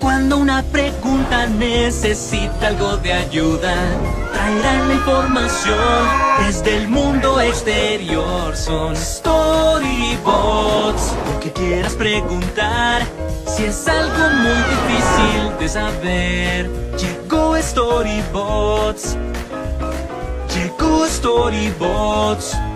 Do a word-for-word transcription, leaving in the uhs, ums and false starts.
Cuando una pregunta necesita algo de ayuda, traerán la información desde el mundo exterior. Son Storybots. Lo que quieras preguntar, si es algo muy difícil de saber, llegó Storybots. Llegó Storybots.